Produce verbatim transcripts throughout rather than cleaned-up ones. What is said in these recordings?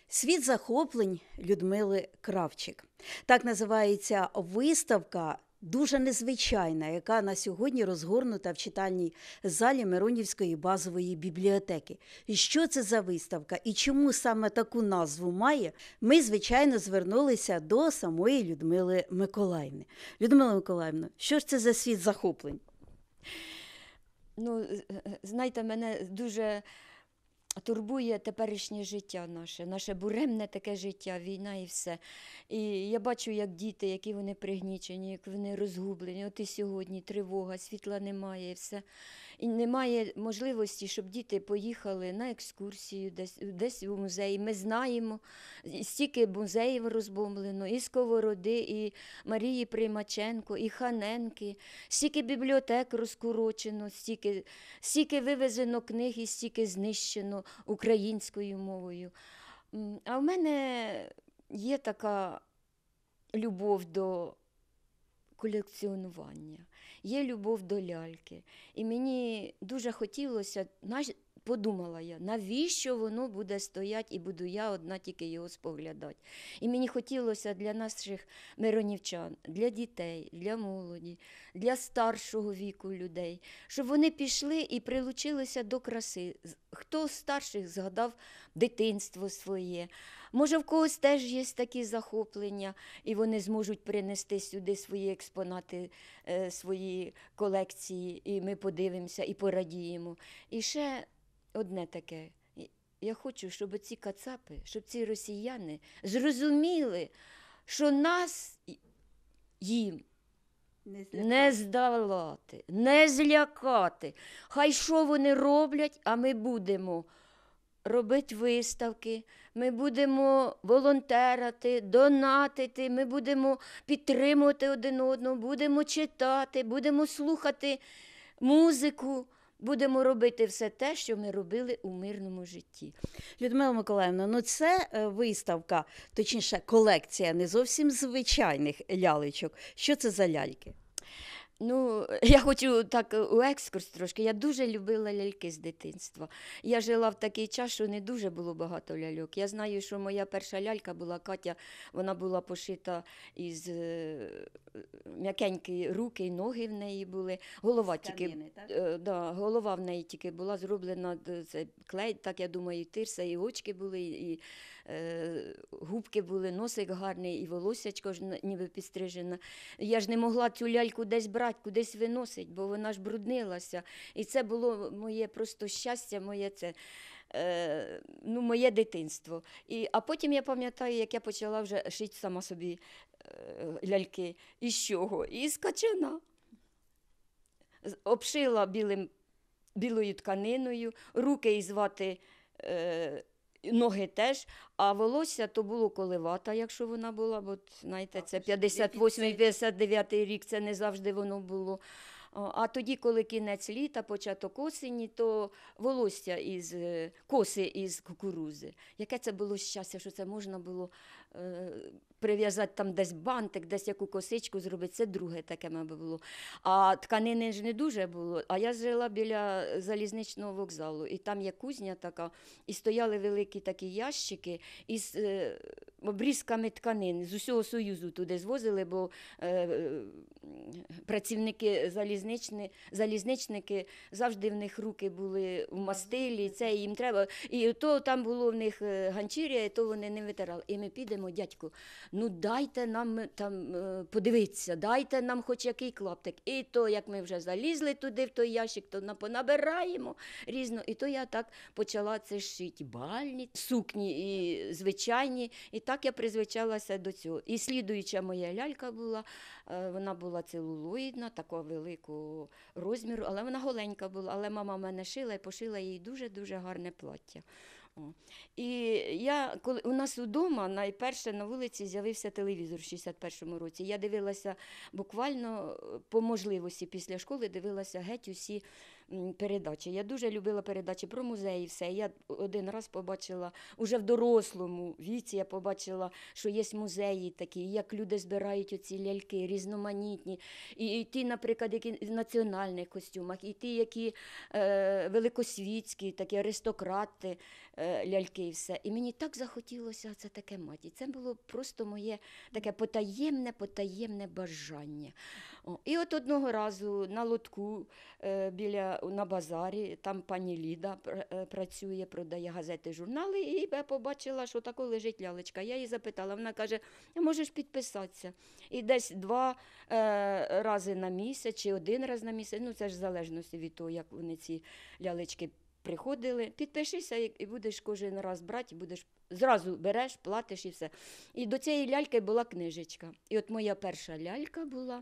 Світ захоплень Людмили Кравчик. Так називається виставка, дуже незвичайна, яка на сьогодні розгорнута в читальній залі Миронівської базової бібліотеки. І що це за виставка і чому саме таку назву має, ми, звичайно, звернулися до самої Людмили Миколаївни. Людмила Миколаївна, що ж це за світ захоплень? Ну, знаєте, мене дуже турбує теперішнє життя наше, наше буремне таке життя, війна і все. І я бачу, як діти, які вони пригнічені, як вони розгублені. От і сьогодні тривога, світла немає і все. І немає можливості, щоб діти поїхали на екскурсію, десь, десь у музей. Ми знаємо, стільки музеїв розбомблено, і Сковороди, і Марії Приймаченко, і Ханенки, стільки бібліотек розкурочено, стільки, стільки вивезено книг і стільки знищено українською мовою. А в мене є така любов до колекціонування, є любов до ляльки. І мені дуже хотілося, подумала я, навіщо воно буде стояти і буду я одна тільки його споглядати. І мені хотілося для наших миронівчан, для дітей, для молоді, для старшого віку людей, щоб вони пішли і прилучилися до краси. Хто з старших згадав дитинство своє. Може, в когось теж є такі захоплення, і вони зможуть принести сюди свої експонати, свої колекції, і ми подивимося і порадіємо. І ще одне таке. Я хочу, щоб ці кацапи, щоб ці росіяни зрозуміли, що нас їм не, не здолати, не злякати. Хай що вони роблять, а ми будемо робити виставки, ми будемо волонтерити, донатити, ми будемо підтримувати один одного, будемо читати, будемо слухати музику, будемо робити все те, що ми робили у мирному житті. Людмила Миколаївна, ну це виставка, точніше колекція не зовсім звичайних лялечок. Що це за ляльки? Ну, я хочу так у екскурс трошки. Я дуже любила ляльки з дитинства. Я жила в такий час, що не дуже було багато ляльок. Я знаю, що моя перша лялька була Катя, вона була пошита із м'якенькі руки і ноги в неї були. Голова тільки, тканини, так? Е, да, голова в неї тільки була зроблена, це клей, так я думаю, і тирса, і очки були, і е, губки були, носик гарний, і волоссячко ж ніби підстрижена. Я ж не могла цю ляльку десь брати, кудись виносить, бо вона ж бруднилася. І це було моє просто щастя, моє це, е, ну, моє дитинство. І, а потім я пам'ятаю, як я почала вже шити сама собі е, ляльки. Із чого? Із качана. Обшила білим, білою тканиною, руки із вати, е, ноги теж, а волосся то було коливата, якщо вона була, бо, знаєте, це п'ятдесят восьмий - п'ятдесят дев'ятий рік, це не завжди воно було. А тоді, коли кінець літа, початок осені, то волосся із коси із кукурузи. Яке це було щастя, що це можна було е, прив'язати там десь бантик, десь яку косичку зробити. Це друге таке, мабуть, було. А тканини ж не дуже було. А я жила біля залізничного вокзалу, і там є кузня така, і стояли великі такі ящики із е, обрізками тканин. З усього Союзу туди звозили, бо е, працівники залізничного залізничники, завжди в них руки були в мастилі, це їм треба. І то там було в них ганчір'я, і то вони не витирали. І ми підемо, дядьку, ну дайте нам там подивитися, дайте нам хоч який клаптик. І то, як ми вже залізли туди в той ящик, то понабираємо різно. І то я так почала це шити. Бальні, сукні і звичайні. І так я призвичалася до цього. І слідуюча моя лялька була, вона була целулоїдна, такого великого розміру, але вона голенька була, але мама в мене шила і пошила їй дуже-дуже гарне плаття. О. І я, коли у нас вдома найперше на вулиці з'явився телевізор в шістдесят першому році. Я дивилася буквально по можливості після школи, дивилася геть усі м, передачі. Я дуже любила передачі про музеї, все. Я один раз побачила, уже в дорослому віці я побачила, що є музеї такі, як люди збирають оці ляльки, різноманітні. І, і ті, наприклад, які в національних костюмах, і ті, які е, великосвітські, такі аристократи, е, ляльки і все. І мені так захотілося це таке мати. І це було просто моє таке потаємне, потаємне бажання. О, і от одного разу на лотку е, біля, на базарі, там пані Ліда пр- е, працює, продає газети, журнали, і я побачила, що тако лежить лялечка. Я її запитала, вона каже, можеш підписатися. І десь два е, рази на місяць, чи один раз на місяць, ну це ж в залежності від того, як вони ці лялечки приходили, підпишися і і будеш кожен раз брати, будеш, зразу береш, платиш і все. І до цієї ляльки була книжечка. І от моя перша лялька була,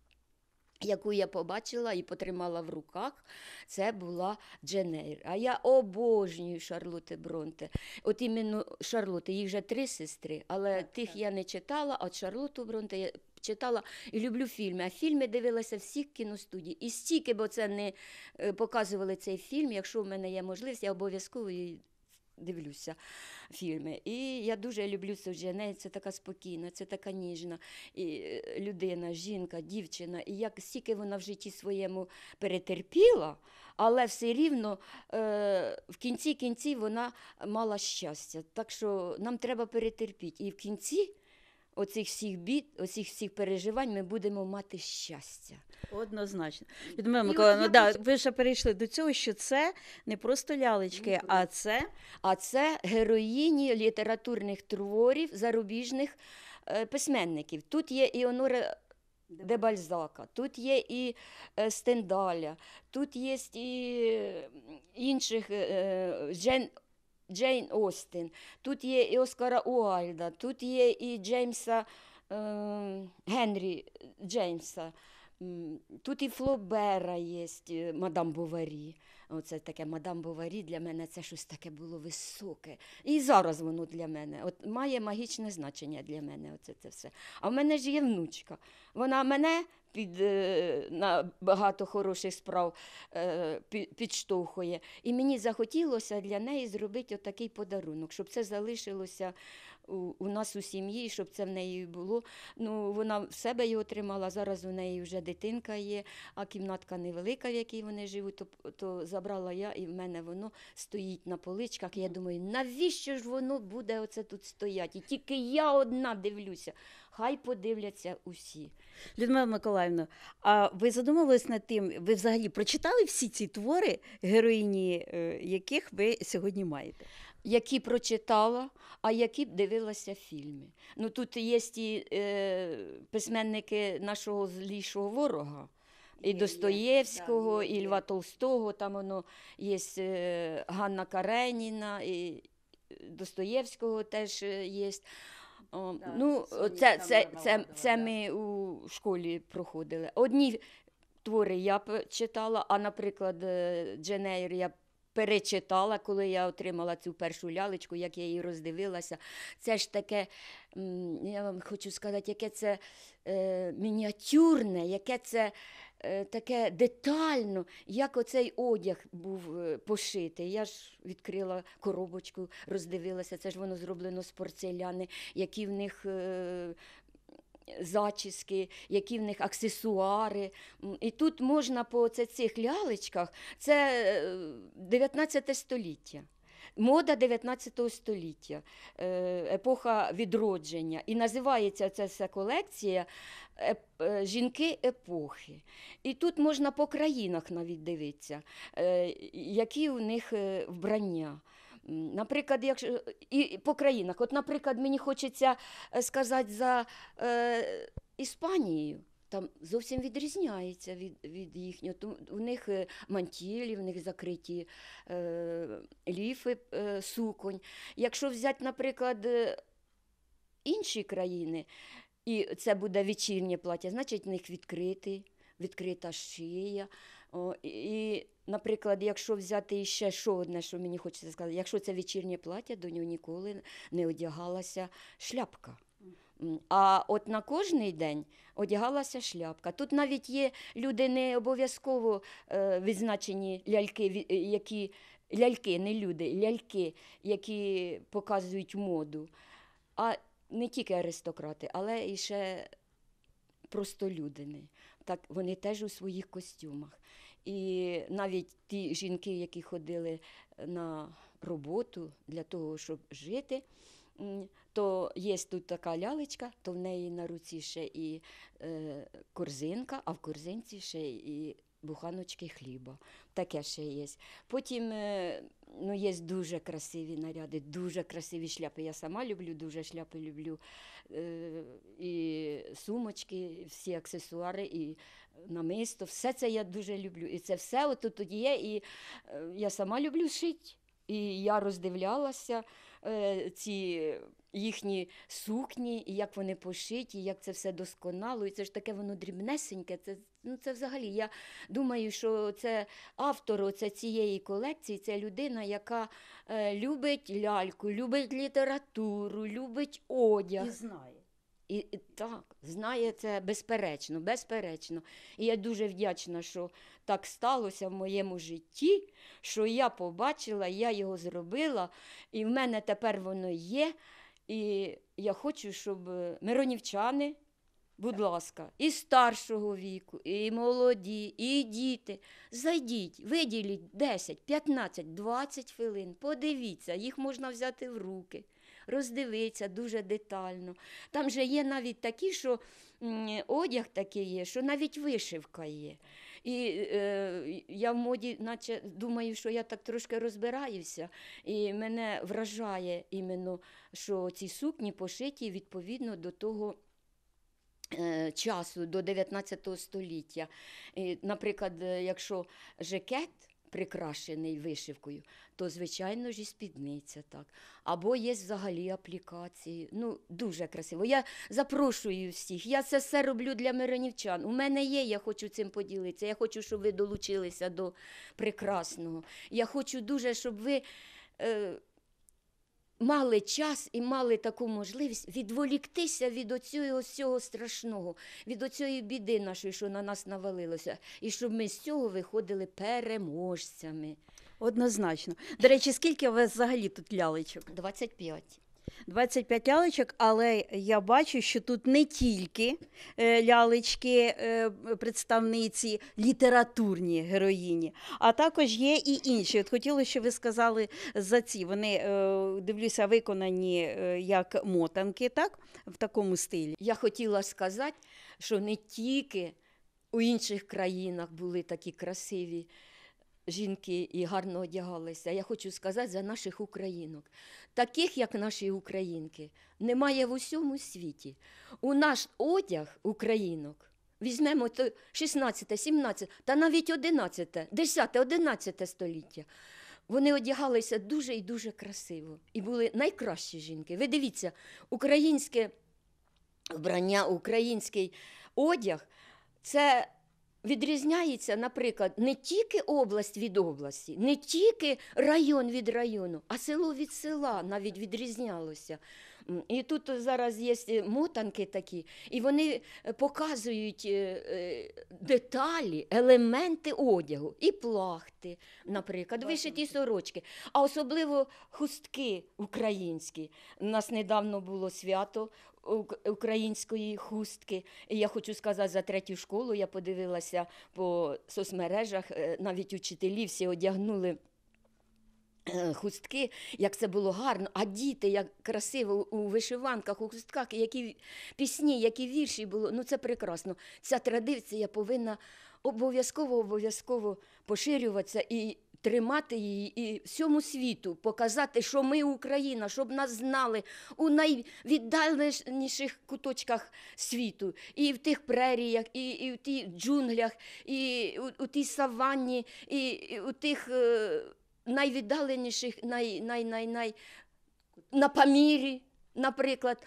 яку я побачила і потримала в руках, це була Джен Ейр. А я обожнюю Шарлотти Бронте. От іменно Шарлотти, їх вже три сестри, але Так, тих так. я не читала, а от Шарлотту Бронте я читала і люблю фільми. А фільми дивилася всіх кіностудій. І стільки, бо це не е, показували цей фільм, якщо в мене є можливість, я обов'язково її дивлюся фільми. І я дуже люблю цю Джен Ейр, це така спокійна, це така ніжна і, е, людина, жінка, дівчина. І як стільки вона в житті своєму перетерпіла, але все рівно е, в кінці кінці вона мала щастя. Так що нам треба перетерпіти. І в кінці оцих всіх бід, оцих всіх переживань ми будемо мати щастя. Однозначно. Людмила І от Миколаївна, я да, просто- ви вже перейшли до цього, що це не просто лялечки, Не а це А це героїні літературних творів зарубіжних е, письменників. Тут є і Онора де Бальзака, тут є і е, Стендаля, тут є і е, інших е, Джен, Джейн Остін, тут є і Оскара Уайльда, тут є і Джеймса е, Генрі Джеймса. М, Тут і Флобера є, е, мадам Боварі. Оце таке мадам Боварі для мене це щось таке було високе. І зараз воно для мене. От має магічне значення для мене. Оце це все. А в мене ж є внучка. Вона мене під, е, на багато хороших справ е, пі- підштовхує. І мені захотілося для неї зробити отакий подарунок, щоб це залишилося у, у нас у сім'ї, щоб це в неї було. Ну, вона в себе його тримала, зараз у неї вже дитинка є, а кімнатка невелика, в якій вони живуть, то, то забрала я, і в мене воно стоїть на поличках. І я думаю, навіщо ж воно буде оце тут стояти? І тільки я одна дивлюся. Хай подивляться усі. Людмила Миколаївна, а ви задумувались над тим, ви взагалі прочитали всі ці твори, героїні е, яких ви сьогодні маєте? Які прочитала, а які б дивилася фільми. Ну, тут є ті е, письменники нашого злішого ворога, і Є, є, Достоєвського, да, є, і є. Льва Толстого, там воно є е, Ганна Кареніна, і Достоєвського теж е, є. О, Да, ну, Соня це, це, Самойлова, це, да. це ми у школі проходили. Одні твори я п- читала, а, наприклад, е, Джен Ейр я перечитала, коли я отримала цю першу лялечку, як я її роздивилася. Це ж таке, м, я вам хочу сказати, яке це е, мініатюрне, яке це е, таке детально, як оцей одяг був е, пошитий. Я ж відкрила коробочку, роздивилася, це ж воно зроблено з порцеляни, які в них е, зачіски, які в них аксесуари. М, І тут можна по оце цих лялечках, це е, дев'ятнадцяте століття. Мода дев'ятнадцятого століття, е, епоха відродження. І називається ця вся колекція еп- е, «Жінки епохи». І тут можна по країнах навіть дивитися, е, які у них е, вбрання. М, Наприклад, якщо і і по країнах, от, наприклад, мені хочеться е, сказати за е, Іспанію. Там зовсім відрізняється від, від їхнього. Ту- У них е, мантілі, в них закриті е, ліфи, е, суконь. Якщо взяти, наприклад, е, інші країни, і це буде вечірнє плаття, значить в них відкритий, відкрита шия. О, і, і, наприклад, якщо взяти ще що одне, що мені хочеться сказати, якщо це вечірнє плаття, до нього ніколи не одягалася шляпка. М, А от на кожний день одягалася шляпка. Тут навіть є люди не обов'язково е, відзначені ляльки, ві- е, які ляльки, не люди, ляльки, які показують моду. А не тільки аристократи, але і ще простолюдини. Так вони теж у своїх костюмах. І навіть ті жінки, які ходили на роботу для того, щоб жити, м, то є тут така лялечка, то в неї на руці ще і е, корзинка, а в корзинці ще і буханочки хліба. Таке ще є. Потім е, ну, є дуже красиві наряди, дуже красиві шляпи. Я сама люблю, дуже шляпи люблю. Е, і сумочки, всі аксесуари, і намисто. Все це я дуже люблю. І це все отут тут є. І е, я сама люблю шити. І я роздивлялася е, ці їхні сукні, і як вони пошиті, і як це все досконало. І це ж таке воно дрібнесеньке. Це, ну, це взагалі, я думаю, що це автор оце цієї колекції, це людина, яка е, любить ляльку, любить літературу, любить одяг. І знає. І, і так, знає це безперечно, безперечно. І я дуже вдячна, що так сталося в моєму житті, що я побачила, я його зробила, і в мене тепер воно є. І я хочу, щоб е, миронівчани, будь ласка, і старшого віку, і молоді, і діти, зайдіть, виділіть десять, п'ятнадцять, двадцять хвилин, подивіться, їх можна взяти в руки, роздивитися дуже детально. Там же є навіть такі, що м, одяг такий є, що навіть вишивка є. І е, я в моді, наче думаю, що я так трошки розбираюся, і мене вражає іменно, що ці сукні пошиті відповідно до того е, часу, до дев'ятнадцятого століття. І, наприклад, е, якщо жакет прикрашений вишивкою, то, звичайно ж, і спідниця так. Або є взагалі аплікації. Ну, дуже красиво. Я запрошую всіх. Я це все роблю для миронівчан. У мене є, я хочу цим поділитися. Я хочу, щоб ви долучилися до прекрасного. Я хочу дуже, щоб ви е, мали час і мали таку можливість відволіктися від оцього всього страшного, від оцієї біди нашої, що на нас навалилося, і щоб ми з цього виходили переможцями. Однозначно. До речі, скільки у вас взагалі тут лялечок? двадцять п'ять. двадцять п'ять лялечок, але я бачу, що тут не тільки е, лялечки, е, представниці, літературні героїні, а також є і інші. От хотіла, щоб ви сказали за ці. Вони, е, дивлюся, виконані е, як мотанки, так? В такому стилі. Я хотіла сказати, що не тільки у інших країнах були такі красиві жінки і гарно одягалися. Я хочу сказати за наших українок. Таких, як наші українки, немає в усьому світі. У наш одяг українок, візьмемо то шістнадцяте, сімнадцяте, та навіть одинадцяте, десяте, одинадцяте століття. Вони одягалися дуже і дуже красиво. І були найкращі жінки. Ви дивіться, українське вбрання, український одяг – це відрізняється, наприклад, не тільки область від області, не тільки район від району, а село від села навіть відрізнялося. М, І тут зараз є мотанки такі, і вони показують е, е, деталі, елементи одягу, і плахти, наприклад, вишиті сорочки, а особливо хустки українські. У нас недавно було свято ук- української хустки. І я хочу сказати, за третю школу я подивилася по соцмережах, е, навіть учителі всі одягнули е, хустки, як це було гарно, а діти, як красиво у вишиванках, у хустках, і які пісні, які вірші було, ну це прекрасно. Ця традиція повинна обов'язково, обов'язково поширюватися і тримати її і всьому світу, показати, що ми Україна, щоб нас знали у найвіддаленіших куточках світу, і в тих преріях, і, і в тих джунглях, і у, у тій саванні, і, і у тих е, найвіддаленіших, най, най, най, най, на Памірі, наприклад.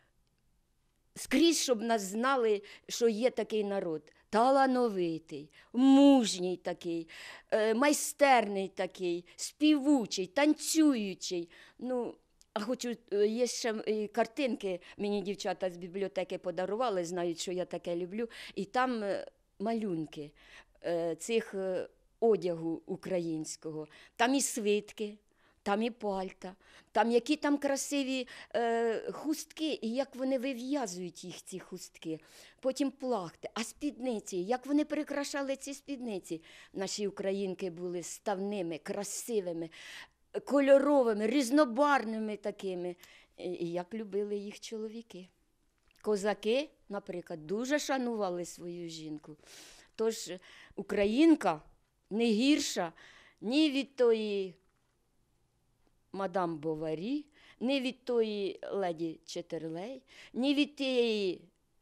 Скрізь, щоб нас знали, що є такий народ. Талановитий, мужній такий, е, майстерний такий, співучий, танцюючий. Ну, А хочу, е, є ще е, картинки, мені дівчата з бібліотеки подарували, знають, що я таке люблю. І там е, малюнки е, цих е, одягу українського. Там і свитки, там і пальта, там які там красиві е, хустки, і як вони вив'язують їх, ці хустки. Потім плахти, а спідниці, як вони прикрашали ці спідниці. Наші українки були ставними, красивими, кольоровими, різнобарвними такими. І і як любили їх чоловіки. Козаки, наприклад, дуже шанували свою жінку. Тож українка не гірша ні від тої мадам Боварі, ні від тої леді Четерлей, ні від тієї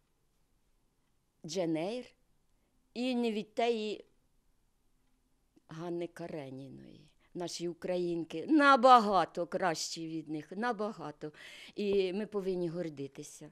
Джен Ейр і не від тієї Ганни Кареніної. Наші українки набагато кращі від них, набагато. І ми повинні гордитися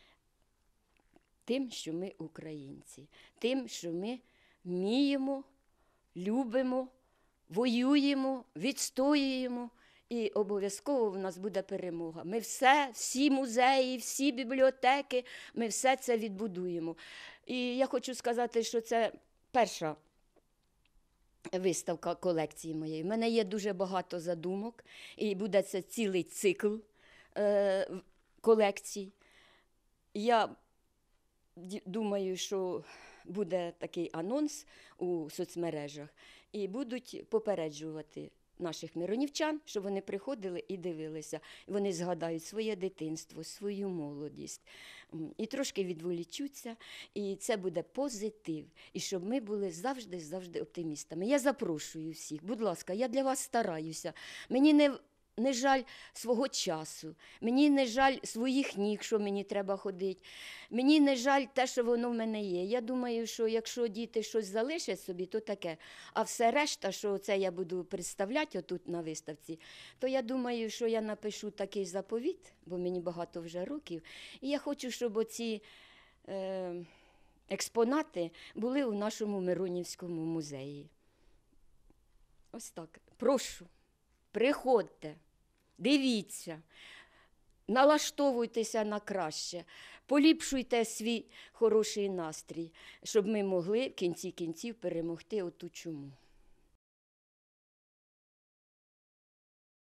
тим, що ми українці, тим, що ми вміємо, любимо, воюємо, відстоюємо. І обов'язково в нас буде перемога. Ми все, всі музеї, всі бібліотеки, ми все це відбудуємо. І я хочу сказати, що це перша виставка колекції моєї. У мене є дуже багато задумок, і буде це цілий цикл е, колекцій. Я думаю, що буде такий анонс у соцмережах, і будуть попереджувати наших миронівчан, щоб вони приходили і дивилися. Вони згадають своє дитинство, свою молодість. І трошки відволічуться, і це буде позитив. І щоб ми були завжди-завжди оптимістами. Я запрошую всіх, будь ласка, я для вас стараюся. Мені не Не жаль свого часу, мені не жаль своїх ніг, що мені треба ходити, мені не жаль те, що воно в мене є. Я думаю, що якщо діти щось залишать собі, то таке. А все решта, що це я буду представляти отут на виставці, то я думаю, що я напишу такий заповіт, бо мені багато вже років, і я хочу, щоб оці е, експонати були у нашому Миронівському музеї. Ось так. Прошу. Приходьте, дивіться, налаштовуйтеся на краще, поліпшуйте свій хороший настрій, щоб ми могли в кінці кінців перемогти оту чуму.